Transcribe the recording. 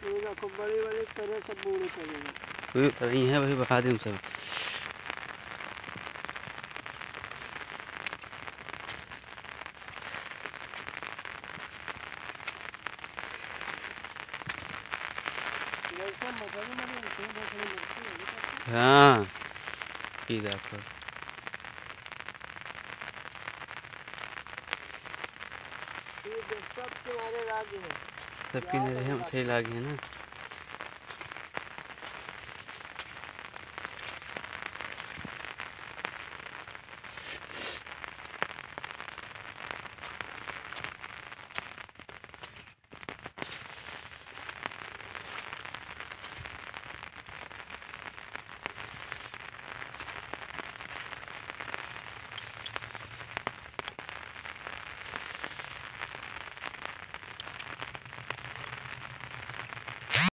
ये देखो बड़ी वाली तरह सब बूढ़े करेंगे। कोई नहीं है भाई, बता दें सब। हाँ ये देखो ये सब किनारे लागे हैं। सब किनारे हैं, मछली लागी है ना।